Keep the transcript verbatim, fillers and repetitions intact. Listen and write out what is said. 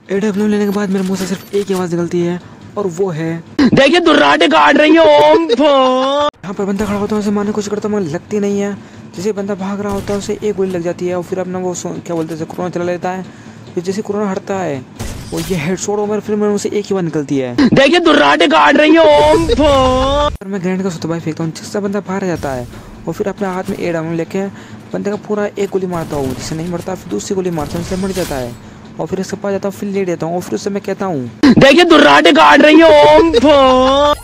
एडब्ल्यू लेने के बाद मेरे मुंह से सिर्फ एक ही आवाज निकलती है और वो है देखिए दुर्राटे काट रही है ओम। यहाँ पर बंदा खड़ा होता है, उसे मारने की कोशिश करता है मगर लगती नहीं है। जैसे बंदा भाग रहा होता है उसे एक गोली लग जाती है और फिर अपना वो क्या बोलते हैं कोरोना चला लेता है। फिर जैसे कोरोना हटता है वो ये हेडशॉट ओवर फिर मेरे मुंह से एक ही बार निकलती है, देखिए दुर्राटे काट रही है ओम। मैं ग्रैंड का सुतबाई फेंकता हूँ जिससे बंदा बाहर जाता है और फिर अपने हाथ में एड आम लेके बंदे का पूरा एक गोली मारता हूँ। जिससे नहीं मरता फिर दूसरी गोली मारता हूँ, इसलिए मर जाता है और फिर इसके पास जाता हूँ, फिर ले देता हूँ और फिर उससे मैं कहता हूँ देखिए दुर्राटे काट रही है ओम।